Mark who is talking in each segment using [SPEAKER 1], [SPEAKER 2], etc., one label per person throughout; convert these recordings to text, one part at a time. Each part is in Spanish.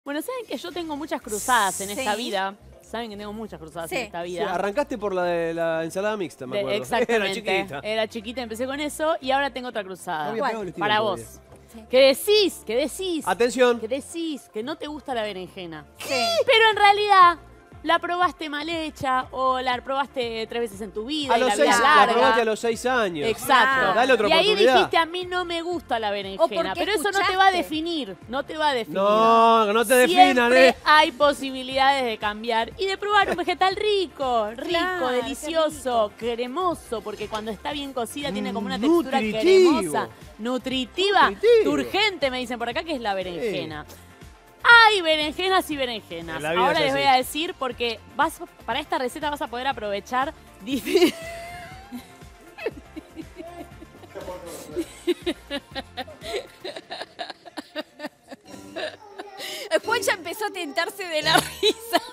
[SPEAKER 1] Bueno, saben que yo tengo muchas cruzadas en esta vida. Saben que tengo muchas cruzadas en esta vida.
[SPEAKER 2] Sí, arrancaste por la de la ensalada mixta, me acuerdo.
[SPEAKER 1] Exactamente. Era chiquita, empecé con eso y ahora tengo otra cruzada. Para vos. Sí. ¿Qué decís? ¿Qué decís?
[SPEAKER 2] Atención.
[SPEAKER 1] ¿Qué decís? Que no te gusta la berenjena.
[SPEAKER 3] Sí.
[SPEAKER 1] Pero en realidad la probaste mal hecha o la probaste 3 veces en tu vida.
[SPEAKER 2] La probaste a los 6 años.
[SPEAKER 1] Exacto.
[SPEAKER 2] Dale otra oportunidad.
[SPEAKER 1] Y ahí dijiste, a mí no me gusta la berenjena. Pero eso no te va a definir. No te va a definir.
[SPEAKER 2] No, no te definan,
[SPEAKER 1] Siempre hay posibilidades de cambiar y de probar un vegetal rico, delicioso, cremoso, porque cuando está bien cocida tiene como una textura cremosa, nutritiva, turgente, me dicen por acá, que es la berenjena. Hay berenjenas y berenjenas. Ahora les voy a decir porque para esta receta vas a poder aprovechar.
[SPEAKER 3] Juan ya empezó a tentarse de la risa.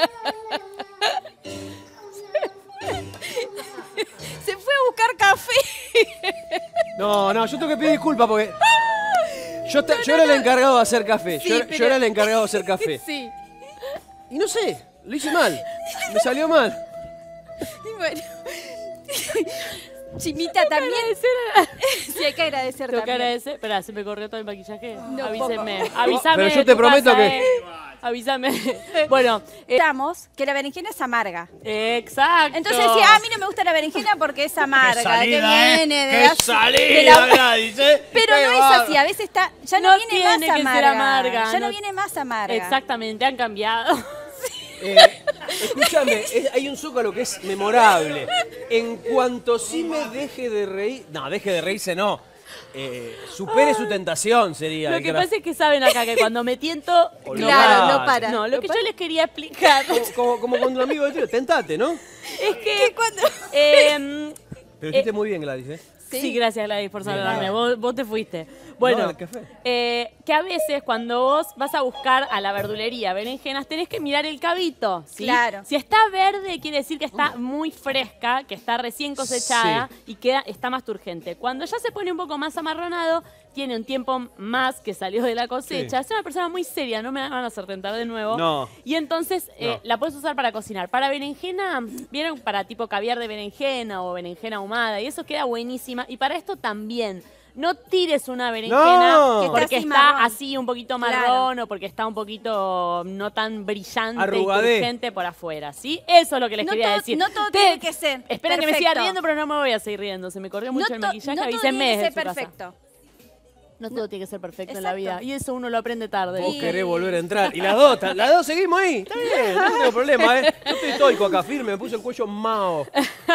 [SPEAKER 3] Se fue a buscar café.
[SPEAKER 2] No, yo tengo que pedir disculpas porque... Yo era el encargado de hacer café.
[SPEAKER 3] Sí,
[SPEAKER 2] yo era el encargado de hacer café.
[SPEAKER 3] Sí.
[SPEAKER 2] Y no sé, lo hice mal. Me salió mal.
[SPEAKER 3] Y bueno. Chimita también. Sí, hay que agradecer
[SPEAKER 1] Tengo que
[SPEAKER 3] también.
[SPEAKER 1] agradecer. Espera, se me corrió todo el maquillaje.
[SPEAKER 3] No,
[SPEAKER 1] avísenme. Avísame.
[SPEAKER 2] Pero yo te prometo que...
[SPEAKER 1] Avísame. Bueno.
[SPEAKER 3] Estamos que la berenjena es amarga.
[SPEAKER 1] Exacto.
[SPEAKER 3] Entonces decía, a mí no me gusta la berenjena porque es amarga.
[SPEAKER 2] ¡Qué
[SPEAKER 3] que viene de
[SPEAKER 2] ¡Qué salida, Gladys!
[SPEAKER 3] Pero no es así, a veces está, ya no viene más
[SPEAKER 1] tiene que ser amarga.
[SPEAKER 3] Ya no viene más amarga.
[SPEAKER 1] Exactamente, han cambiado.
[SPEAKER 2] Escúchame, hay un zócalo que es memorable. En cuanto sí me deje de reír... No, deje de reírse no. Supere su tentación sería.
[SPEAKER 1] Lo que pasa es que saben acá que cuando me tiento...
[SPEAKER 3] Claro, no para.
[SPEAKER 1] No, lo que yo les quería explicar...
[SPEAKER 2] Como cuando un amigo de tío, tentate, ¿no?
[SPEAKER 1] Es que cuando...
[SPEAKER 2] Pero hiciste muy bien, Gladys, ¿eh?
[SPEAKER 1] Sí, gracias, Gladys, por saludarme. Vos te fuiste. Bueno,
[SPEAKER 2] el café.
[SPEAKER 1] Que a veces cuando vos vas a buscar a la verdulería berenjenas, tenés que mirar el cabito, ¿sí?
[SPEAKER 3] Claro.
[SPEAKER 1] Si está verde, quiere decir que está muy fresca, que está recién cosechada y está más turgente. Cuando ya se pone un poco más amarronado, tiene un tiempo más que salió de la cosecha. Es una persona muy seria, no me van a hacer tentar de nuevo.
[SPEAKER 2] No.
[SPEAKER 1] Y entonces la puedes usar para cocinar. Para berenjena, ¿vieron? Para tipo caviar de berenjena o berenjena ahumada, y eso queda buenísima. Y para esto también. No tires una berenjena porque está así un poquito marrón o porque está un poquito no tan brillante y turgente por afuera, ¿sí? Eso es lo que les quería decir.
[SPEAKER 3] No todo tiene que ser
[SPEAKER 1] Esperen que me siga riendo, pero no me voy a seguir riendo. Se me corrió mucho el maquillaje.
[SPEAKER 3] No todo tiene que ser perfecto.
[SPEAKER 1] No todo tiene que ser perfecto en la vida. Y eso uno lo aprende tarde.
[SPEAKER 2] Vos querés volver a entrar. Y las dos seguimos ahí. Está bien, no tengo problema, ¿eh? Yo estoy estoico acá, firme, me puse el cuello Mao.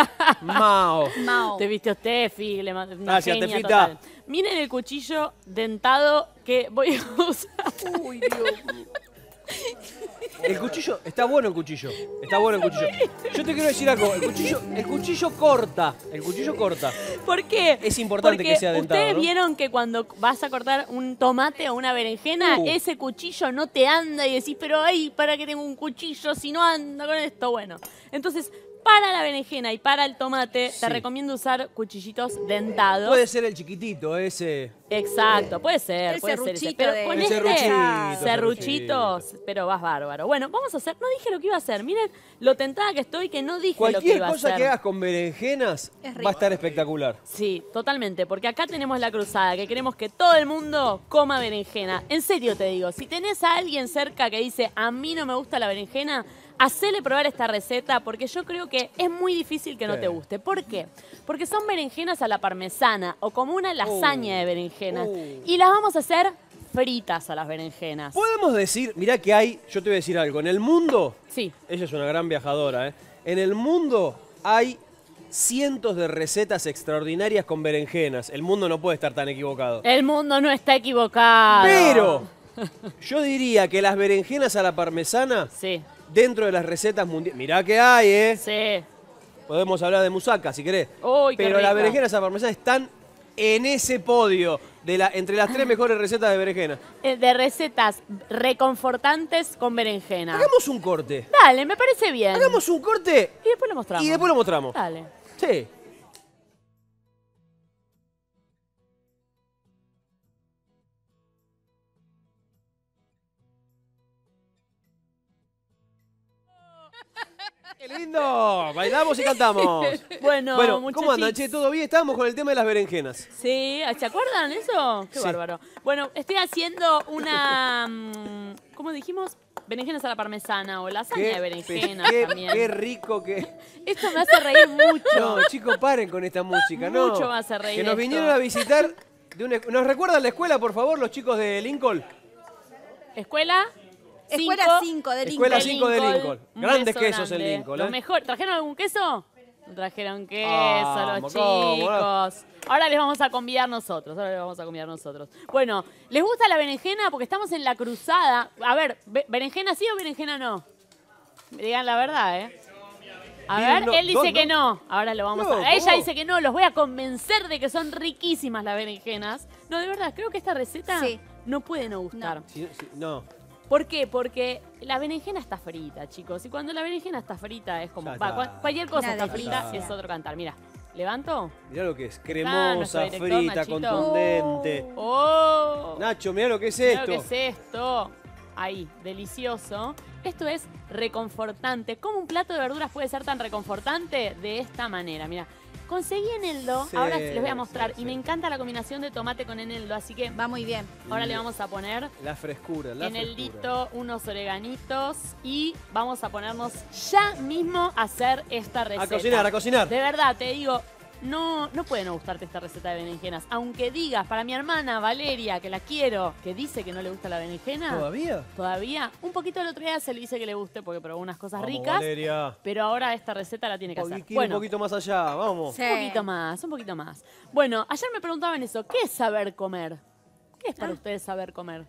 [SPEAKER 1] Te viste Tefi, le mandé una
[SPEAKER 2] Gracias,
[SPEAKER 1] genia
[SPEAKER 2] Tefita.
[SPEAKER 1] total. Miren el cuchillo dentado que voy a usar.
[SPEAKER 2] Uy, Dios. El cuchillo, está bueno el cuchillo. Está bueno el cuchillo. Yo te quiero decir algo, el cuchillo corta. El cuchillo corta.
[SPEAKER 1] ¿Por qué?
[SPEAKER 2] Es importante que sea dentado.
[SPEAKER 1] Ustedes vieron que cuando vas a cortar un tomate o una berenjena, ese cuchillo no te anda y decís, pero ay, ¿para qué tengo un cuchillo si no anda con esto? Bueno, entonces, para la berenjena y para el tomate, te recomiendo usar cuchillitos dentados.
[SPEAKER 2] Puede ser el chiquitito, ese.
[SPEAKER 1] Exacto, puede ser ese. Pero con serruchitos, pero vas bárbaro. Bueno, vamos a hacer, no dije lo que iba a hacer. Miren lo tentada que estoy que no dije lo que iba a hacer.
[SPEAKER 2] Cualquier cosa que hagas con berenjenas va a estar espectacular.
[SPEAKER 1] Sí, totalmente, porque acá tenemos la cruzada, que queremos que todo el mundo coma berenjena. En serio te digo, si tenés a alguien cerca que dice, a mí no me gusta la berenjena, hacele probar esta receta porque yo creo que es muy difícil que no te guste. ¿Por qué? Porque son berenjenas a la parmesana o como una lasaña de berenjenas. Y las vamos a hacer fritas a las berenjenas.
[SPEAKER 2] Podemos decir, mirá que hay, yo te voy a decir algo, en el mundo,
[SPEAKER 1] sí.
[SPEAKER 2] Ella es una gran viajadora, ¿eh? En el mundo hay cientos de recetas extraordinarias con berenjenas. El mundo no puede estar tan equivocado.
[SPEAKER 1] El mundo no está equivocado.
[SPEAKER 2] Pero yo diría que las berenjenas a la parmesana...
[SPEAKER 1] Sí.
[SPEAKER 2] Dentro de las recetas mundiales. Mirá que hay, ¿eh?
[SPEAKER 1] Sí.
[SPEAKER 2] Podemos hablar de musaca, si querés.
[SPEAKER 1] Uy,
[SPEAKER 2] pero las berenjenas a parmesana están en ese podio entre las 3 mejores recetas de berenjena.
[SPEAKER 1] De recetas reconfortantes con berenjena.
[SPEAKER 2] Hagamos un corte.
[SPEAKER 1] Dale, me parece bien.
[SPEAKER 2] Hagamos un corte.
[SPEAKER 1] Y después lo mostramos. Dale.
[SPEAKER 2] Sí. ¡Qué lindo! Bailamos y cantamos.
[SPEAKER 1] Bueno,
[SPEAKER 2] Bueno,
[SPEAKER 1] muchachos.
[SPEAKER 2] ¿cómo andan, che? ¿Todo bien? Estábamos con el tema de las berenjenas.
[SPEAKER 1] Sí, ¿se acuerdan eso? Qué
[SPEAKER 2] Sí.
[SPEAKER 1] bárbaro. Bueno, estoy haciendo una, ¿cómo dijimos? Berenjenas a la parmesana o lasaña de berenjenas también.
[SPEAKER 2] Qué rico que...
[SPEAKER 1] Esto me hace reír mucho.
[SPEAKER 2] No, chicos, paren con esta música, ¿no?
[SPEAKER 1] Mucho me hace reír
[SPEAKER 2] Que nos
[SPEAKER 1] esto.
[SPEAKER 2] vinieron a visitar... ¿Nos recuerdan la escuela, por favor, los chicos de Lincoln?
[SPEAKER 1] Escuela
[SPEAKER 3] Escuela 5 de Lincoln.
[SPEAKER 2] Escuela 5 de Lincoln.
[SPEAKER 1] Un
[SPEAKER 2] Grandes
[SPEAKER 1] beso
[SPEAKER 2] quesos en
[SPEAKER 1] grande.
[SPEAKER 2] Lincoln,
[SPEAKER 1] Lo
[SPEAKER 2] ¿eh?
[SPEAKER 1] mejor. ¿Trajeron algún queso? No trajeron queso
[SPEAKER 2] Vamos,
[SPEAKER 1] los
[SPEAKER 2] ¿cómo,
[SPEAKER 1] chicos. Ahora les vamos a convidar nosotros. Bueno, ¿les gusta la berenjena? Porque estamos en la cruzada. A ver, ¿berenjena sí o berenjena no? Me digan la verdad, ¿eh? A ver,
[SPEAKER 2] No,
[SPEAKER 1] él dice
[SPEAKER 2] dos,
[SPEAKER 1] que
[SPEAKER 2] ¿no?
[SPEAKER 1] no. Ahora lo vamos
[SPEAKER 2] No,
[SPEAKER 1] a... Ella
[SPEAKER 2] ¿cómo?
[SPEAKER 1] dice que no. Los voy a convencer de que son riquísimas las berenjenas. No, de verdad, creo que esta receta
[SPEAKER 3] Sí.
[SPEAKER 1] no puede no gustar.
[SPEAKER 2] No.
[SPEAKER 1] ¿Por qué? Porque la berenjena está frita, chicos. Y cuando la berenjena está frita es como...
[SPEAKER 2] Ya
[SPEAKER 1] va,
[SPEAKER 2] está.
[SPEAKER 1] cualquier cosa
[SPEAKER 3] Una
[SPEAKER 1] está frita
[SPEAKER 3] delicia.
[SPEAKER 1] es otro cantar. Mira, ¿levanto?
[SPEAKER 2] Mirá lo que es.
[SPEAKER 1] nuestro
[SPEAKER 2] Cremosa,
[SPEAKER 1] director,
[SPEAKER 2] frita,
[SPEAKER 1] Nachito.
[SPEAKER 2] contundente.
[SPEAKER 1] ¡Oh!
[SPEAKER 2] Nacho, mirá lo que es
[SPEAKER 1] Mirá
[SPEAKER 2] esto.
[SPEAKER 1] lo que es esto. Ahí, delicioso. Esto es reconfortante. ¿Cómo un plato de verduras puede ser tan reconfortante? De esta manera, mira. Conseguí eneldo,
[SPEAKER 2] Sí,
[SPEAKER 1] ahora les voy a mostrar.
[SPEAKER 2] sí,
[SPEAKER 1] Y me
[SPEAKER 2] sí.
[SPEAKER 1] encanta la combinación de tomate con eneldo, así que
[SPEAKER 3] Va muy bien.
[SPEAKER 1] ahora le vamos a poner
[SPEAKER 2] La frescura, la
[SPEAKER 1] eneldito, unos oreganitos y vamos a ponernos ya mismo a hacer esta receta.
[SPEAKER 2] A cocinar, a cocinar.
[SPEAKER 1] De verdad, te digo, no puede no gustarte esta receta de berenjenas. Aunque digas, para mi hermana Valeria, que la quiero, que dice que no le gusta la berenjena.
[SPEAKER 2] ¿Todavía?
[SPEAKER 1] Todavía. Un poquito el otro día se le dice que le guste porque probó unas cosas
[SPEAKER 2] Vamos,
[SPEAKER 1] ricas.
[SPEAKER 2] Valeria.
[SPEAKER 1] Pero ahora esta receta la tiene que hacer.
[SPEAKER 2] Un
[SPEAKER 1] Bueno,
[SPEAKER 2] poquito más allá, vamos.
[SPEAKER 3] Sí.
[SPEAKER 1] un poquito más, un poquito más. Bueno, ayer me preguntaban eso, ¿qué es saber comer? ¿Qué es para ustedes saber comer?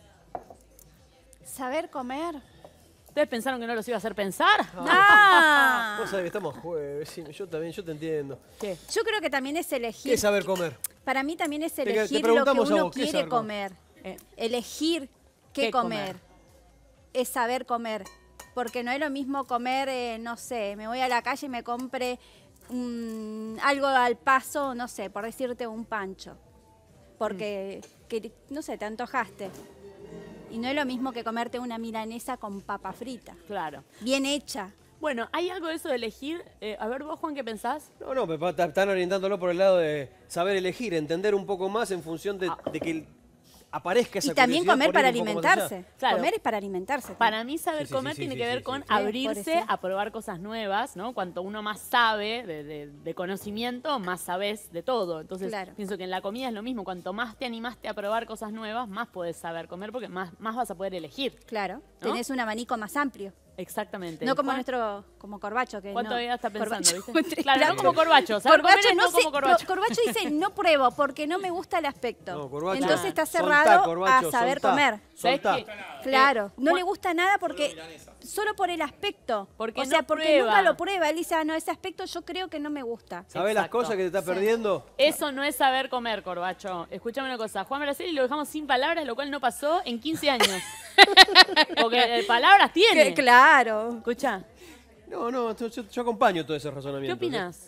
[SPEAKER 3] Saber comer.
[SPEAKER 1] ¿Ustedes pensaron que no los iba a hacer pensar?
[SPEAKER 3] Ah.
[SPEAKER 2] Vos sabés que estamos jueves, sí, yo también, yo te entiendo.
[SPEAKER 1] ¿Qué?
[SPEAKER 3] Yo creo que también es elegir.
[SPEAKER 2] ¿Qué es saber comer?
[SPEAKER 3] Para mí también es
[SPEAKER 2] te
[SPEAKER 3] elegir lo que
[SPEAKER 2] preguntamos a
[SPEAKER 3] uno
[SPEAKER 2] vos, ¿qué es
[SPEAKER 3] quiere
[SPEAKER 2] saber
[SPEAKER 3] comer. Elegir qué
[SPEAKER 1] ¿Qué
[SPEAKER 3] comer.
[SPEAKER 1] comer?
[SPEAKER 3] Es saber comer. Porque no es lo mismo comer, no sé, me voy a la calle y me compre algo al paso, no sé, por decirte un pancho. Porque, no sé, te antojaste. Y no es lo mismo que comerte una milanesa con papa frita.
[SPEAKER 1] Claro.
[SPEAKER 3] Bien hecha.
[SPEAKER 1] Bueno, ¿hay algo de eso de elegir? A ver, vos, Juan, ¿qué pensás?
[SPEAKER 2] No, pero están orientándolo por el lado de saber elegir, entender un poco más en función de que aparezca esa
[SPEAKER 3] Y también
[SPEAKER 2] curiosidad
[SPEAKER 3] comer
[SPEAKER 2] por
[SPEAKER 3] para
[SPEAKER 2] ir un poco más allá.
[SPEAKER 3] alimentarse.
[SPEAKER 1] Claro.
[SPEAKER 3] Comer es para alimentarse.
[SPEAKER 1] Para mí saber
[SPEAKER 2] Sí,
[SPEAKER 1] comer
[SPEAKER 2] sí,
[SPEAKER 1] tiene
[SPEAKER 2] sí,
[SPEAKER 1] que
[SPEAKER 2] sí,
[SPEAKER 1] ver
[SPEAKER 2] sí,
[SPEAKER 1] con
[SPEAKER 2] sí.
[SPEAKER 3] Por
[SPEAKER 1] abrirse
[SPEAKER 3] eso.
[SPEAKER 1] a probar cosas nuevas, ¿no? Cuanto uno más sabe de conocimiento, más sabes de todo. Entonces,
[SPEAKER 3] Claro.
[SPEAKER 1] pienso que en la comida es lo mismo. Cuanto más te animaste a probar cosas nuevas, más podés saber comer porque más vas a poder elegir.
[SPEAKER 3] Claro,
[SPEAKER 1] ¿No?
[SPEAKER 3] tenés un abanico más amplio.
[SPEAKER 1] Exactamente.
[SPEAKER 3] No como
[SPEAKER 1] Juan,
[SPEAKER 3] nuestro, como Corbacho. Que
[SPEAKER 1] ¿Cuánto
[SPEAKER 3] no.
[SPEAKER 1] ya está pensando,
[SPEAKER 3] Corbacho,
[SPEAKER 1] viste? Claro, no como corbacho. Saber
[SPEAKER 3] Corbacho
[SPEAKER 1] comer es
[SPEAKER 3] no
[SPEAKER 1] no
[SPEAKER 3] sé,
[SPEAKER 1] como corbacho.
[SPEAKER 3] Corbacho dice no pruebo porque no me gusta el aspecto.
[SPEAKER 2] No, Corbacho.
[SPEAKER 3] Entonces está
[SPEAKER 2] Soltá,
[SPEAKER 3] cerrado
[SPEAKER 2] Corbacho,
[SPEAKER 3] a saber
[SPEAKER 2] soltá.
[SPEAKER 3] comer.
[SPEAKER 1] ¿Sabés
[SPEAKER 2] Soltá.
[SPEAKER 1] qué?
[SPEAKER 3] Claro, no
[SPEAKER 1] Juan-
[SPEAKER 3] le gusta nada porque solo por el aspecto.
[SPEAKER 1] Porque
[SPEAKER 3] o sea,
[SPEAKER 1] no
[SPEAKER 3] porque
[SPEAKER 1] prueba.
[SPEAKER 3] nunca lo prueba. Él dice, no, ese aspecto yo creo que no me gusta.
[SPEAKER 2] ¿Sabés las
[SPEAKER 1] Exacto.
[SPEAKER 2] cosas que te estás
[SPEAKER 3] Sí.
[SPEAKER 2] perdiendo?
[SPEAKER 1] Eso no es saber comer, Corbacho. Escúchame una cosa. Juan Braceli lo dejamos sin palabras, lo cual no pasó en 15 años. Porque palabras tiene.
[SPEAKER 3] Claro.
[SPEAKER 1] Escucha,
[SPEAKER 2] No, yo acompaño todo ese
[SPEAKER 1] ¿qué
[SPEAKER 2] razonamiento.
[SPEAKER 1] opinas?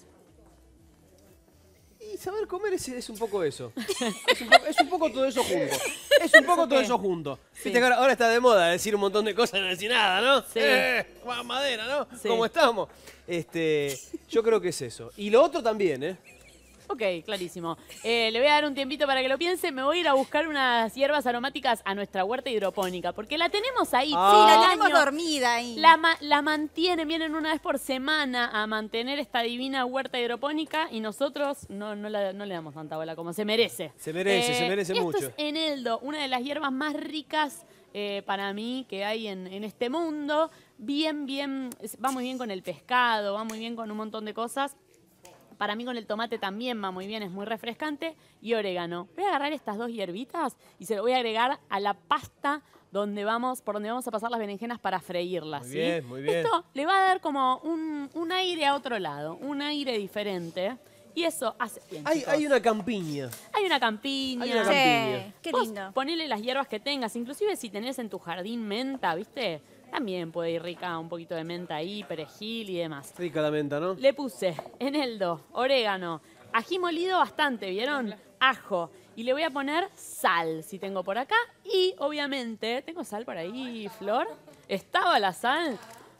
[SPEAKER 2] Y saber comer es un poco eso. Es un poco todo eso junto. Es un poco todo eso junto.
[SPEAKER 1] Sí.
[SPEAKER 2] Viste que ahora está de moda decir un montón de cosas y no decir nada, ¿no?
[SPEAKER 1] Sí.
[SPEAKER 2] Juan Madera, ¿no?
[SPEAKER 1] Sí.
[SPEAKER 2] ¿Cómo estamos? Yo creo que es eso. Y lo otro también, ¿eh?
[SPEAKER 1] Ok, clarísimo. Le voy a dar un tiempito para que lo piense. Me voy a ir a buscar unas hierbas aromáticas a nuestra huerta hidropónica, porque la tenemos ahí.
[SPEAKER 3] Sí,
[SPEAKER 2] Ah.
[SPEAKER 3] la
[SPEAKER 1] todo el
[SPEAKER 3] tenemos
[SPEAKER 1] año.
[SPEAKER 3] dormida ahí.
[SPEAKER 1] La mantienen, vienen una vez por semana a mantener esta divina huerta hidropónica y nosotros no le damos tanta bola como se merece.
[SPEAKER 2] Se merece
[SPEAKER 1] esto
[SPEAKER 2] mucho.
[SPEAKER 1] es eneldo, una de las hierbas más ricas para mí que hay en este mundo. Va muy bien con el pescado, va muy bien con un montón de cosas. Para mí con el tomate también va muy bien, es muy refrescante. Y orégano. Voy a agarrar estas dos hierbitas y se lo voy a agregar a la pasta por donde vamos a pasar las berenjenas para freírlas.
[SPEAKER 2] Muy
[SPEAKER 1] ¿sí?
[SPEAKER 2] bien, muy bien.
[SPEAKER 1] Esto le va a dar como un aire a otro lado, un aire diferente. Y eso hace bien, chicos.
[SPEAKER 2] Hay una campiña.
[SPEAKER 1] Hay una campiña.
[SPEAKER 2] Hay una
[SPEAKER 3] Sí,
[SPEAKER 2] campiña.
[SPEAKER 3] qué
[SPEAKER 1] Vos
[SPEAKER 3] lindo.
[SPEAKER 1] ponele las hierbas que tengas, inclusive si tenés en tu jardín menta, ¿viste? También puede ir rica un poquito de menta ahí, perejil y demás.
[SPEAKER 2] Rica la menta, ¿no?
[SPEAKER 1] Le puse eneldo, orégano, ají molido bastante, ¿vieron? Ajo. Y le voy a poner sal, si tengo por acá. Y obviamente, ¿tengo sal por ahí, Flor? ¿Estaba la sal?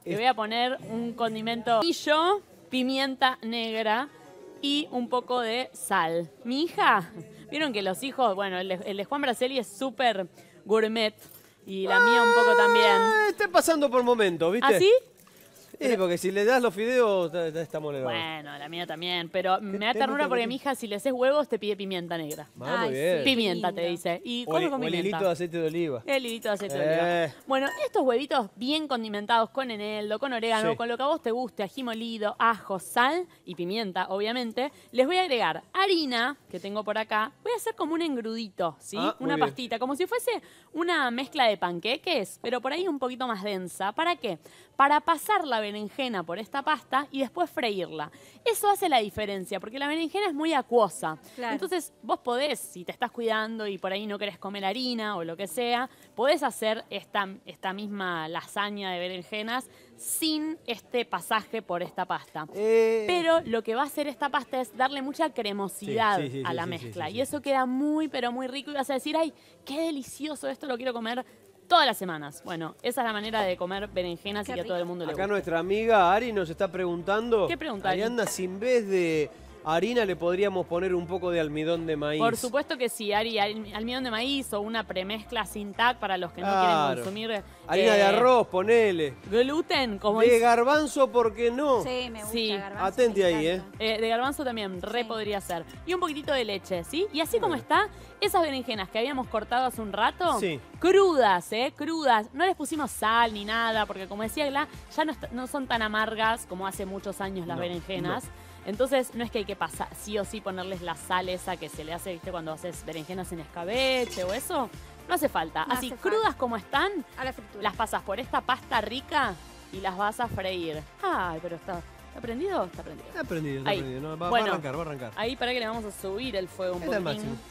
[SPEAKER 1] Le voy a poner un condimento pillo, pimienta negra y un poco de sal. Mi hija, vieron que los hijos, bueno, el de Juan Braceli es súper gourmet y la mía un poco también.
[SPEAKER 2] Está pasando por momentos, ¿viste?
[SPEAKER 1] ¿Así?
[SPEAKER 2] Sí, porque si le das los fideos, está moledor.
[SPEAKER 1] Bueno, la mía también, pero me da
[SPEAKER 2] te
[SPEAKER 1] ternura
[SPEAKER 2] gusta,
[SPEAKER 1] porque
[SPEAKER 2] qué?
[SPEAKER 1] mi hija si le haces huevos te pide pimienta negra.
[SPEAKER 2] Ah, muy
[SPEAKER 3] Ay,
[SPEAKER 2] bien.
[SPEAKER 3] sí.
[SPEAKER 1] Pimienta
[SPEAKER 3] lindo.
[SPEAKER 1] te dice. Y
[SPEAKER 2] O
[SPEAKER 1] come con
[SPEAKER 2] el
[SPEAKER 1] pimienta.
[SPEAKER 2] hilito de aceite de oliva.
[SPEAKER 1] El hilito de aceite de oliva. Bueno, estos huevitos bien condimentados con eneldo, con orégano,
[SPEAKER 2] Sí.
[SPEAKER 1] con lo que a vos te guste, ají molido, ajo, sal y pimienta, obviamente. Les voy a agregar harina, que tengo por acá. Voy a hacer como un engrudito, ¿sí?
[SPEAKER 2] Ah, muy
[SPEAKER 1] Una
[SPEAKER 2] bien.
[SPEAKER 1] pastita, como si fuese una mezcla de panqueques, pero por ahí un poquito más densa. ¿Para qué? Para pasar la berenjena por esta pasta y después freírla. Eso hace la diferencia, porque la berenjena es muy acuosa.
[SPEAKER 3] Claro.
[SPEAKER 1] Entonces, vos podés, si te estás cuidando y por ahí no querés comer harina o lo que sea, podés hacer esta misma lasaña de berenjenas sin este pasaje por esta pasta. Pero lo que va a hacer esta pasta es darle mucha cremosidad
[SPEAKER 2] Sí, sí, sí,
[SPEAKER 1] a la
[SPEAKER 2] sí,
[SPEAKER 1] mezcla.
[SPEAKER 2] sí, sí,
[SPEAKER 1] Y eso queda muy, pero muy rico. Y vas a decir, ay, qué delicioso, esto lo quiero comer todas las semanas. Bueno, esa es la manera de comer berenjenas y
[SPEAKER 3] Qué
[SPEAKER 1] que a todo el mundo le
[SPEAKER 2] Acá
[SPEAKER 1] guste.
[SPEAKER 2] nuestra amiga Ari nos está preguntando.
[SPEAKER 1] ¿Qué pregunta, Ari?
[SPEAKER 2] Arianda, si en vez de harina le podríamos poner un poco de almidón de maíz.
[SPEAKER 1] Por supuesto que sí, Ari, almidón de maíz o una premezcla sin TAC para los que no quieren
[SPEAKER 2] Claro.
[SPEAKER 1] consumir
[SPEAKER 2] Harina de arroz, ponele.
[SPEAKER 1] gluten, como
[SPEAKER 2] De
[SPEAKER 1] dice.
[SPEAKER 2] garbanzo, ¿por qué no?
[SPEAKER 3] Sí, me gusta
[SPEAKER 1] Sí.
[SPEAKER 3] garbanzo,
[SPEAKER 2] Atenti
[SPEAKER 3] me
[SPEAKER 2] ahí,
[SPEAKER 3] encanta.
[SPEAKER 1] De garbanzo también, re
[SPEAKER 3] Sí.
[SPEAKER 1] podría ser. Y un poquitito de leche, ¿sí? Y así como está, esas berenjenas que habíamos cortado hace un rato,
[SPEAKER 2] Sí.
[SPEAKER 1] crudas, crudas. No les pusimos sal ni nada, porque como decía Gla, ya no son tan amargas como hace muchos años las
[SPEAKER 2] No,
[SPEAKER 1] berenjenas. Entonces, no es que hay que pasar, sí o sí ponerles la sal esa que se le hace, ¿viste? Cuando haces berenjenas en escabeche o eso. No hace falta.
[SPEAKER 3] No
[SPEAKER 1] Así,
[SPEAKER 3] hace
[SPEAKER 1] crudas
[SPEAKER 3] falta.
[SPEAKER 1] como están,
[SPEAKER 3] A la fritura.
[SPEAKER 1] las pasas por esta pasta rica y las vas a freír. Ay, pero ¿está prendido? Está prendido.
[SPEAKER 2] Está prendido, está
[SPEAKER 1] Ahí.
[SPEAKER 2] prendido. No, va
[SPEAKER 1] Bueno.
[SPEAKER 2] a arrancar, va a arrancar.
[SPEAKER 1] Ahí para que le vamos a subir el fuego un
[SPEAKER 2] Ahí está el
[SPEAKER 1] poquitín.
[SPEAKER 2] máximo.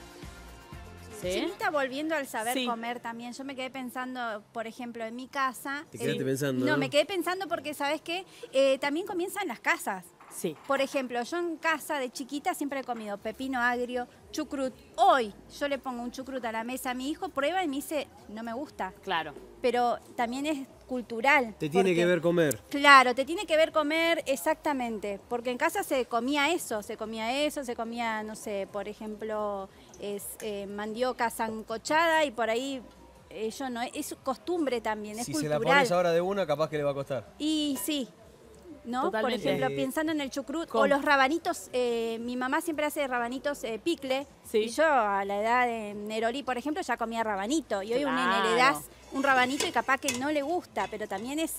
[SPEAKER 1] ¿Sí?
[SPEAKER 3] Chinita, volviendo al saber
[SPEAKER 1] Sí.
[SPEAKER 3] comer también, yo me quedé pensando, por ejemplo, en mi casa.
[SPEAKER 2] Te quedaste pensando,
[SPEAKER 3] No,
[SPEAKER 2] ¿no?
[SPEAKER 3] me quedé pensando porque, ¿sabes qué? También comienza en las casas.
[SPEAKER 1] Sí.
[SPEAKER 3] Por ejemplo, yo en casa de chiquita siempre he comido pepino agrio, chucrut. Hoy yo le pongo un chucrut a la mesa a mi hijo, prueba y me dice, no me gusta.
[SPEAKER 1] Claro.
[SPEAKER 3] Pero también es cultural.
[SPEAKER 2] Te tiene
[SPEAKER 3] porque-
[SPEAKER 2] que ver comer.
[SPEAKER 3] Claro, te tiene que ver comer exactamente, porque en casa se comía, se comía, no sé, por ejemplo, mandioca sancochada y por ahí yo no, es costumbre también, es
[SPEAKER 2] Si se la
[SPEAKER 3] cultural.
[SPEAKER 2] pones ahora de una, capaz que le va a costar.
[SPEAKER 3] Y sí, ¿no?
[SPEAKER 1] Totalmente.
[SPEAKER 3] Por ejemplo, pensando en el chucrut
[SPEAKER 1] ¿Cómo?
[SPEAKER 3] o los rabanitos, mi mamá siempre hace rabanitos picle,
[SPEAKER 1] Sí.
[SPEAKER 3] y yo a la edad de Nerolí, por ejemplo, ya comía rabanito, y hoy a un nene le
[SPEAKER 1] Claro.
[SPEAKER 3] das un rabanito y capaz que no le gusta, pero también es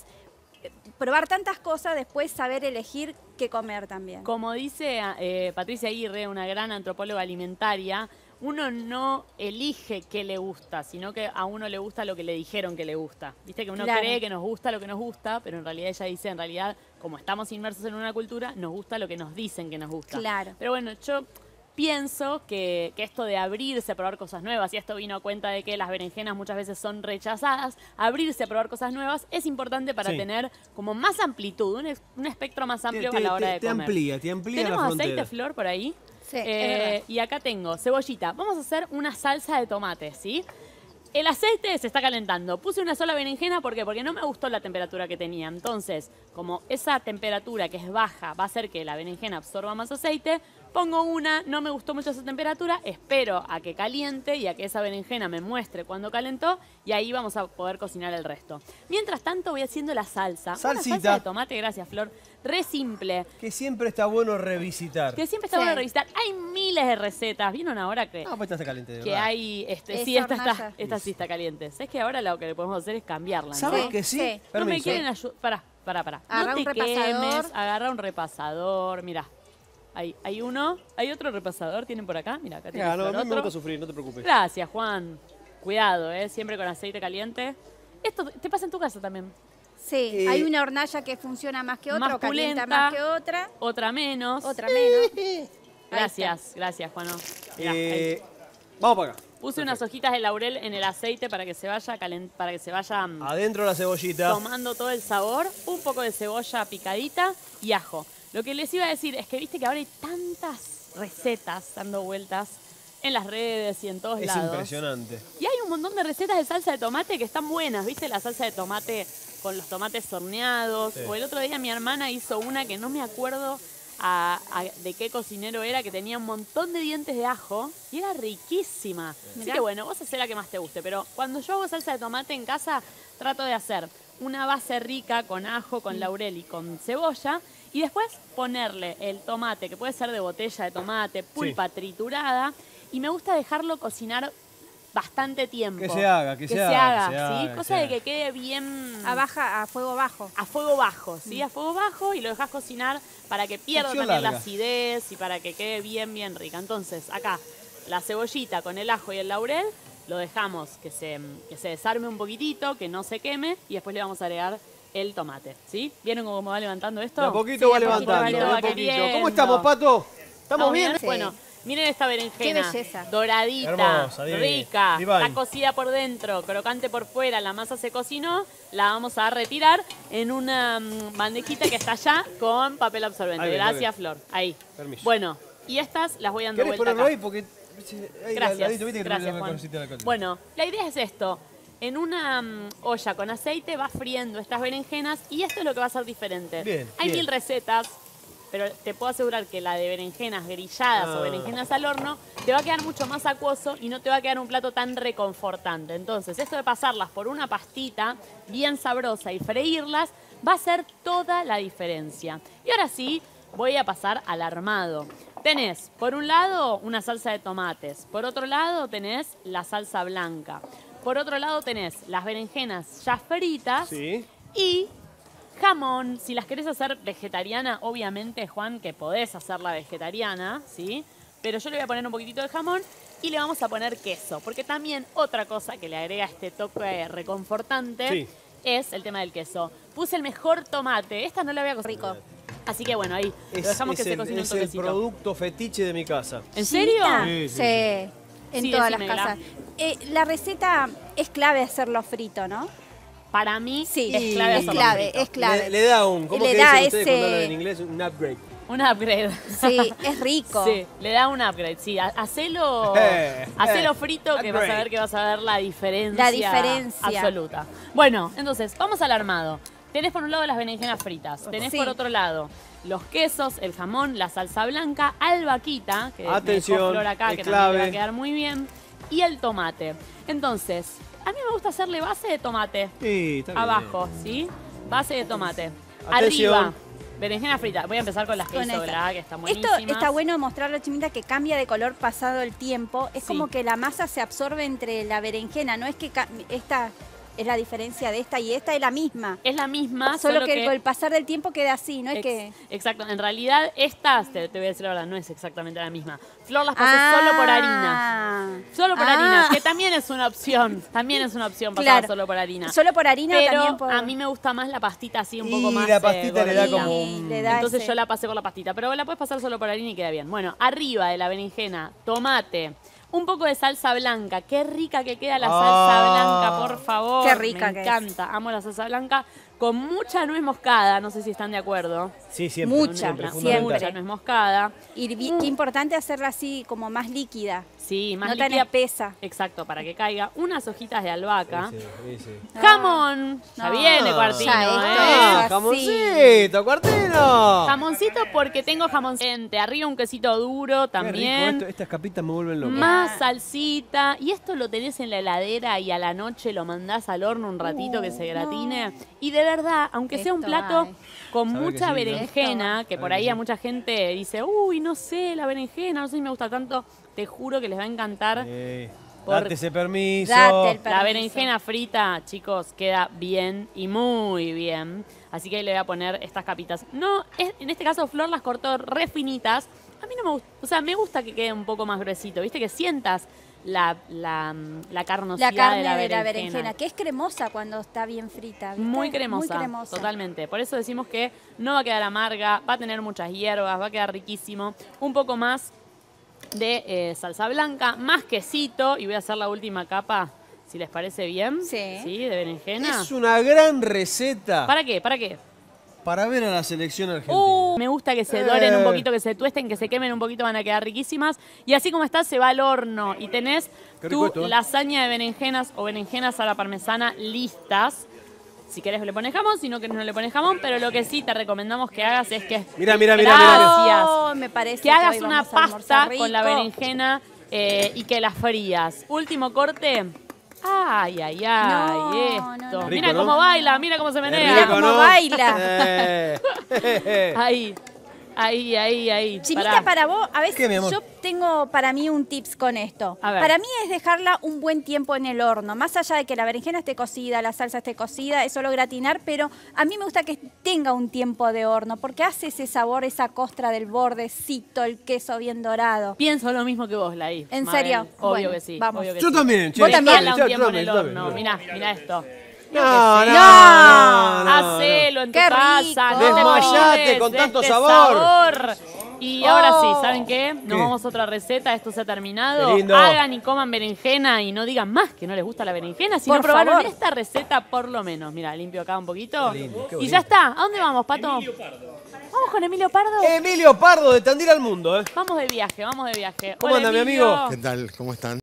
[SPEAKER 3] probar tantas cosas, después saber elegir qué comer también.
[SPEAKER 1] Como dice Patricia Aguirre, una gran antropóloga alimentaria, uno no elige qué le gusta, sino que a uno le gusta lo que le dijeron que le gusta. Viste que uno
[SPEAKER 3] Claro.
[SPEAKER 1] cree que nos gusta lo que nos gusta, pero en realidad ella dice, en realidad, como estamos inmersos en una cultura, nos gusta lo que nos dicen que nos gusta.
[SPEAKER 3] Claro.
[SPEAKER 1] Pero bueno, yo pienso que esto de abrirse a probar cosas nuevas, y esto vino a cuenta de que las berenjenas muchas veces son rechazadas, abrirse a probar cosas nuevas es importante para
[SPEAKER 2] Sí.
[SPEAKER 1] tener como más amplitud, un espectro más amplio a la hora de
[SPEAKER 2] te
[SPEAKER 1] comer.
[SPEAKER 2] amplía la
[SPEAKER 1] ¿Tenemos
[SPEAKER 2] frontera.
[SPEAKER 1] aceite flor por ahí?
[SPEAKER 3] Sí, es verdad.
[SPEAKER 1] Y acá tengo cebollita. Vamos a hacer una salsa de tomate, ¿sí? El aceite se está calentando. Puse una sola berenjena, ¿por qué? Porque no me gustó la temperatura que tenía. Entonces, como esa temperatura que es baja va a hacer que la berenjena absorba más aceite, pongo una, no me gustó mucho esa temperatura, espero a que caliente y a que esa berenjena me muestre cuando calentó y ahí vamos a poder cocinar el resto. Mientras tanto voy haciendo la salsa. Una
[SPEAKER 2] Salsita.
[SPEAKER 1] salsa de tomate, gracias Flor, re simple.
[SPEAKER 2] Que siempre está bueno revisitar.
[SPEAKER 1] Que siempre está
[SPEAKER 3] Sí.
[SPEAKER 1] bueno revisar. Hay miles de recetas. ¿Vieron ahora que,
[SPEAKER 2] Ah, pues está caliente, de
[SPEAKER 1] que
[SPEAKER 2] verdad.
[SPEAKER 1] hay...
[SPEAKER 3] Esa
[SPEAKER 1] sí,
[SPEAKER 3] hornalla.
[SPEAKER 1] esta sí está caliente. ¿Sabes que ahora lo que podemos hacer es cambiarla? ¿no?
[SPEAKER 2] ¿Sabes
[SPEAKER 3] Sí,
[SPEAKER 2] que sí?
[SPEAKER 3] sí.
[SPEAKER 1] No me
[SPEAKER 2] Permiso.
[SPEAKER 1] quieren ayudar. Pará.
[SPEAKER 3] Agarrá
[SPEAKER 1] No
[SPEAKER 3] un
[SPEAKER 1] te
[SPEAKER 3] repasador.
[SPEAKER 1] quemes. Agarra un repasador. Mirá. Hay uno. Hay otro repasador. ¿Tienen por acá? Mira, acá tienen
[SPEAKER 2] Ah, no, a mí me
[SPEAKER 1] otro.
[SPEAKER 2] gusta sufrir, no te preocupes.
[SPEAKER 1] Gracias, Juan. Cuidado, siempre con aceite caliente. Esto te pasa en tu casa también.
[SPEAKER 3] Sí, hay una hornalla que funciona más que otra,
[SPEAKER 1] Más
[SPEAKER 3] o calienta
[SPEAKER 1] pulenta.
[SPEAKER 3] más que otra,
[SPEAKER 1] Otra menos.
[SPEAKER 3] otra menos.
[SPEAKER 1] Gracias, Juan. Mirá, ahí.
[SPEAKER 2] Vamos para acá.
[SPEAKER 1] Puse unas hojitas de laurel en el aceite para que se vaya
[SPEAKER 2] Adentro la cebollita.
[SPEAKER 1] tomando todo el sabor, un poco de cebolla picadita y ajo. Lo que les iba a decir es que viste que ahora hay tantas recetas dando vueltas en las redes y en todos
[SPEAKER 2] Es
[SPEAKER 1] lados.
[SPEAKER 2] impresionante.
[SPEAKER 1] Y hay un montón de recetas de salsa de tomate que están buenas, ¿viste? La salsa de tomate con los tomates horneados.
[SPEAKER 2] Sí.
[SPEAKER 1] O el otro día mi hermana hizo una que no me acuerdo de qué cocinero era, que tenía un montón de dientes de ajo y era riquísima. Así
[SPEAKER 3] Mirá.
[SPEAKER 1] que bueno, vos hacés la que más te guste. Pero cuando yo hago salsa de tomate en casa, trato de hacer una base rica con ajo, con laurel y con cebolla. Y después ponerle el tomate, que puede ser de botella de tomate, pulpa triturada. Y me gusta dejarlo cocinar bastante tiempo.
[SPEAKER 2] Que se haga,
[SPEAKER 1] ¿sí?
[SPEAKER 2] que se haga,
[SPEAKER 1] Cosa
[SPEAKER 2] que
[SPEAKER 1] de
[SPEAKER 2] se
[SPEAKER 1] que quede bien...
[SPEAKER 3] A fuego bajo.
[SPEAKER 1] A fuego bajo, ¿sí? A fuego bajo y lo dejas cocinar para que pierda
[SPEAKER 2] Cocción
[SPEAKER 1] también la
[SPEAKER 2] larga.
[SPEAKER 1] acidez y para que quede bien, bien rica. Entonces, acá, la cebollita con el ajo y el laurel, lo dejamos que se desarme un poquitito, que no se queme, y después le vamos a agregar el tomate, ¿sí? ¿Vieron cómo va levantando esto?
[SPEAKER 2] De a poquito
[SPEAKER 3] Sí,
[SPEAKER 2] va
[SPEAKER 3] de a poquito
[SPEAKER 2] levantando,
[SPEAKER 3] va
[SPEAKER 2] de a poquito.
[SPEAKER 1] queriendo.
[SPEAKER 2] ¿Cómo estamos, Pato? ¿Estamos bien?
[SPEAKER 3] Sí.
[SPEAKER 1] Bueno, miren esta berenjena.
[SPEAKER 3] Qué belleza.
[SPEAKER 1] Doradita,
[SPEAKER 2] Hermosa, divina,
[SPEAKER 1] rica,
[SPEAKER 2] divine.
[SPEAKER 1] está cocida por dentro, crocante por fuera, la masa se cocinó, la vamos a retirar en una bandejita que está allá con papel absorbente.
[SPEAKER 2] Ahí ven,
[SPEAKER 1] Gracias,
[SPEAKER 2] ahí ven.
[SPEAKER 1] Flor. Ahí.
[SPEAKER 2] Permiso.
[SPEAKER 1] Bueno, y estas las voy dando
[SPEAKER 2] ¿Querés
[SPEAKER 1] vuelta
[SPEAKER 2] ponerlo
[SPEAKER 1] acá.
[SPEAKER 2] ahí? Porque ahí
[SPEAKER 1] Gracias,
[SPEAKER 2] al ladito, viste que
[SPEAKER 1] gracias,
[SPEAKER 2] tenés
[SPEAKER 1] Juan.
[SPEAKER 2] cosita de la cosa.
[SPEAKER 1] Bueno, la idea es esto. En una olla con aceite vas friendo estas berenjenas y esto es lo que va a ser diferente.
[SPEAKER 2] Bien,
[SPEAKER 1] Hay
[SPEAKER 2] bien.
[SPEAKER 1] 1000 recetas, pero te puedo asegurar que la de berenjenas grilladas o berenjenas al horno te va a quedar mucho más acuoso y no te va a quedar un plato tan reconfortante. Entonces, esto de pasarlas por una pastita bien sabrosa y freírlas va a hacer toda la diferencia. Y ahora sí, voy a pasar al armado. Tenés, por un lado, una salsa de tomates. Por otro lado, tenés la salsa blanca. Por otro lado, tenés las berenjenas ya fritas
[SPEAKER 2] Sí.
[SPEAKER 1] y jamón. Si las querés hacer vegetariana, obviamente, Juan, que podés hacerla vegetariana, ¿sí? Pero yo le voy a poner un poquitito de jamón y le vamos a poner queso. Porque también otra cosa que le agrega este toque reconfortante
[SPEAKER 2] Sí.
[SPEAKER 1] es el tema del queso. Puse el mejor tomate. Esta no la voy a cocinar.
[SPEAKER 3] Rico.
[SPEAKER 1] Así que bueno, ahí lo dejamos que se cocine un
[SPEAKER 2] es el
[SPEAKER 1] toquecito.
[SPEAKER 2] producto fetiche de mi casa.
[SPEAKER 1] ¿En serio?
[SPEAKER 2] Sí,
[SPEAKER 3] Sí,
[SPEAKER 2] sí,
[SPEAKER 3] en
[SPEAKER 1] Sí,
[SPEAKER 3] todas las
[SPEAKER 1] decime,
[SPEAKER 3] casas. La receta es clave hacerlo frito, ¿no?
[SPEAKER 1] Para mí
[SPEAKER 3] Sí,
[SPEAKER 1] es clave
[SPEAKER 3] es
[SPEAKER 1] hacerlo
[SPEAKER 3] clave,
[SPEAKER 1] frito.
[SPEAKER 3] es clave.
[SPEAKER 2] Le da un, ¿cómo
[SPEAKER 3] Le
[SPEAKER 2] que
[SPEAKER 3] da
[SPEAKER 2] dicen ustedes cuando
[SPEAKER 3] ese-
[SPEAKER 2] hablan en inglés? Un upgrade.
[SPEAKER 1] Un upgrade.
[SPEAKER 3] Sí, es rico.
[SPEAKER 1] Sí, le da un upgrade, sí. Hacelo frito que vas a
[SPEAKER 2] upgrade.
[SPEAKER 1] ver que vas a ver la diferencia.
[SPEAKER 3] La diferencia.
[SPEAKER 1] Absoluta. Bueno, entonces, vamos al armado. Tenés por un lado las berenjenas fritas. Tenés
[SPEAKER 3] Sí.
[SPEAKER 1] por otro lado los quesos, el jamón, la salsa blanca, albahaquita, que
[SPEAKER 2] Atención,
[SPEAKER 1] me dejó Flor acá,
[SPEAKER 2] es
[SPEAKER 1] que también le va
[SPEAKER 2] clave.
[SPEAKER 1] a quedar muy bien, y el tomate. Entonces, a mí me gusta hacerle base de tomate.
[SPEAKER 2] Sí, está bien.
[SPEAKER 1] Abajo, ¿sí? Base de tomate.
[SPEAKER 2] Atención.
[SPEAKER 1] Arriba, berenjena frita. Voy a empezar con las que
[SPEAKER 3] Con
[SPEAKER 1] hizo
[SPEAKER 3] esta.
[SPEAKER 1] Bla, que están
[SPEAKER 3] Esto
[SPEAKER 1] buenísimas.
[SPEAKER 3] está bueno mostrarlo, Chimita, que cambia de color pasado el tiempo. Es
[SPEAKER 1] Sí.
[SPEAKER 3] como que la masa se absorbe entre la berenjena. No es que esta es la diferencia de esta y esta es la misma.
[SPEAKER 1] Es la misma,
[SPEAKER 3] Solo que con el pasar del tiempo queda así, no es que...
[SPEAKER 1] Exacto, en realidad estas, te voy a decir la verdad, no es exactamente la misma. Flor las pasó solo por harina. Solo por harina, que también es una opción. También es una opción pasar
[SPEAKER 3] Claro.
[SPEAKER 1] solo por harina.
[SPEAKER 3] Solo por harina
[SPEAKER 1] Pero
[SPEAKER 3] también por...
[SPEAKER 1] a mí me gusta más la pastita así un
[SPEAKER 2] Y
[SPEAKER 1] poco más
[SPEAKER 2] la pastita le da
[SPEAKER 1] gordita.
[SPEAKER 2] como
[SPEAKER 3] Sí,
[SPEAKER 2] un-
[SPEAKER 3] le da
[SPEAKER 1] Entonces
[SPEAKER 3] ese-
[SPEAKER 1] yo la pasé por la pastita, pero la puedes pasar solo por harina y queda bien. Bueno, arriba de la berenjena, tomate, un poco de salsa blanca. Qué rica que queda la salsa blanca, por favor.
[SPEAKER 3] Qué rica
[SPEAKER 1] Me
[SPEAKER 3] que es.
[SPEAKER 1] encanta, amo la salsa blanca. Con mucha nuez moscada, no sé si están de acuerdo.
[SPEAKER 2] Sí, siempre.
[SPEAKER 3] Mucha,
[SPEAKER 2] siempre,
[SPEAKER 3] siempre.
[SPEAKER 2] fundamental.
[SPEAKER 1] Mucha nuez moscada.
[SPEAKER 3] Y qué importante hacerla así como más líquida,
[SPEAKER 1] Sí, más
[SPEAKER 3] no tan
[SPEAKER 1] líquida.
[SPEAKER 3] espesa.
[SPEAKER 1] Exacto, para que caiga. Unas hojitas de albahaca.
[SPEAKER 2] Sí, sí, sí.
[SPEAKER 1] Jamón. Ya
[SPEAKER 3] No.
[SPEAKER 1] viene, Cuartino.
[SPEAKER 3] Ya, esto
[SPEAKER 1] ¿eh?
[SPEAKER 2] Ah,
[SPEAKER 3] así.
[SPEAKER 2] jamoncito, cuartino.
[SPEAKER 1] Jamoncito porque tengo jamoncente. Arriba un quesito duro
[SPEAKER 2] Qué rico,
[SPEAKER 1] también.
[SPEAKER 2] estas capitas me vuelven loco.
[SPEAKER 1] Más salsita. Y esto lo tenés en la heladera y a la noche lo mandás al horno un ratito que se gratine. Y de verdad, aunque sea un
[SPEAKER 3] Esto
[SPEAKER 1] plato
[SPEAKER 3] hay.
[SPEAKER 1] con
[SPEAKER 2] Sabe que
[SPEAKER 1] mucha
[SPEAKER 2] sí, ¿no?
[SPEAKER 1] berenjena, que por
[SPEAKER 2] Sabe que
[SPEAKER 1] ahí a
[SPEAKER 2] sí.
[SPEAKER 1] mucha gente dice, uy, no sé, la berenjena, no sé si me gusta tanto. Te juro que les va a encantar. Por-
[SPEAKER 2] Date ese permiso.
[SPEAKER 3] Date el
[SPEAKER 1] La
[SPEAKER 3] permiso.
[SPEAKER 1] berenjena frita, chicos, queda bien y muy bien. Así que le voy a poner estas capitas. No, en este caso Flor las cortó re finitas. A mí no me gusta, o sea, me gusta que quede un poco más gruesito. ¿Viste? Que sientas la carnosidad
[SPEAKER 3] La carne
[SPEAKER 1] de la
[SPEAKER 3] de la
[SPEAKER 1] berenjena.
[SPEAKER 3] berenjena, que es cremosa cuando está bien frita. ¿viste?
[SPEAKER 1] Muy cremosa,
[SPEAKER 3] Muy cremosa.
[SPEAKER 1] totalmente. Por eso decimos que no va a quedar amarga, va a tener muchas hierbas, va a quedar riquísimo. Un poco más de salsa blanca, más quesito, y voy a hacer la última capa, si les parece bien.
[SPEAKER 3] Sí.
[SPEAKER 1] De berenjena.
[SPEAKER 2] Es una gran receta
[SPEAKER 1] ¿Para qué? ¿Para qué?
[SPEAKER 2] para ver a la selección argentina.
[SPEAKER 1] Me gusta que se doren un poquito, que se tuesten, que se quemen un poquito, van a quedar riquísimas. Y así como está, se va al horno. Y tenés
[SPEAKER 2] Qué rico
[SPEAKER 1] tu
[SPEAKER 2] esto, ¿eh?
[SPEAKER 1] lasaña de berenjenas o berenjenas a la parmesana listas. Si querés le pones jamón, si no querés no le pones jamón, pero lo que sí te recomendamos que hagas es que...
[SPEAKER 2] Mira, mira,
[SPEAKER 1] Gracias.
[SPEAKER 3] Oh, me parece
[SPEAKER 1] Que hagas
[SPEAKER 3] hoy
[SPEAKER 1] una
[SPEAKER 3] vamos a almorzar
[SPEAKER 1] pasta con la
[SPEAKER 3] rico.
[SPEAKER 1] berenjena y que la frías. Último corte. Ay, ay, ay,
[SPEAKER 3] No,
[SPEAKER 1] esto.
[SPEAKER 3] no, no.
[SPEAKER 1] Mira
[SPEAKER 2] Rico,
[SPEAKER 1] cómo
[SPEAKER 2] ¿no?
[SPEAKER 1] baila, mira cómo se menea.
[SPEAKER 3] Mira cómo baila.
[SPEAKER 2] Eh.
[SPEAKER 1] Ahí.
[SPEAKER 3] Chinita, para vos, a veces
[SPEAKER 4] ¿Qué, mi amor?
[SPEAKER 3] yo tengo para mí un tips con esto.
[SPEAKER 1] A ver.
[SPEAKER 3] Para mí es dejarla un buen tiempo en el horno. Más allá de que la berenjena esté cocida, la salsa esté cocida, es solo gratinar, pero a mí me gusta que tenga un tiempo de horno, porque hace ese sabor, esa costra del bordecito, el queso bien dorado.
[SPEAKER 1] Pienso lo mismo que vos, Laí.
[SPEAKER 3] ¿En
[SPEAKER 1] Mabel.
[SPEAKER 3] serio?
[SPEAKER 1] Obvio
[SPEAKER 3] Bueno,
[SPEAKER 1] que sí.
[SPEAKER 3] vamos.
[SPEAKER 1] obvio que
[SPEAKER 4] Yo
[SPEAKER 1] sí.
[SPEAKER 4] también, che.
[SPEAKER 3] Vos también.
[SPEAKER 1] Dejala un
[SPEAKER 2] Yo
[SPEAKER 1] tiempo en el
[SPEAKER 2] también.
[SPEAKER 1] horno. Mirá esto.
[SPEAKER 2] No,
[SPEAKER 1] Hacelo en tu
[SPEAKER 3] Qué
[SPEAKER 1] casa.
[SPEAKER 3] rico.
[SPEAKER 1] No te
[SPEAKER 2] Desmayate
[SPEAKER 1] prives
[SPEAKER 2] con
[SPEAKER 1] de
[SPEAKER 2] tanto
[SPEAKER 1] este
[SPEAKER 2] sabor.
[SPEAKER 1] Y ahora sí,
[SPEAKER 3] Oh.
[SPEAKER 1] ¿saben qué? Nos
[SPEAKER 4] ¿Qué?
[SPEAKER 1] vamos a otra receta. Esto se ha terminado.
[SPEAKER 2] Qué lindo.
[SPEAKER 1] Hagan y coman berenjena y no digan más que no les gusta la berenjena. Si
[SPEAKER 3] Por
[SPEAKER 1] no probaron
[SPEAKER 3] favor.
[SPEAKER 1] esta receta, por lo menos. Mira, limpio acá un poquito.
[SPEAKER 2] lindo, qué
[SPEAKER 1] Y
[SPEAKER 2] bonito.
[SPEAKER 1] ya está. ¿A dónde vamos, Pato? Vamos con Emilio Pardo.
[SPEAKER 2] Emilio Pardo de Tandil al Mundo, ¿eh?
[SPEAKER 1] Vamos de viaje.
[SPEAKER 2] ¿Cómo
[SPEAKER 1] Hola,
[SPEAKER 2] anda, mi
[SPEAKER 1] Emilio.
[SPEAKER 2] amigo?
[SPEAKER 4] ¿Qué tal? ¿Cómo están?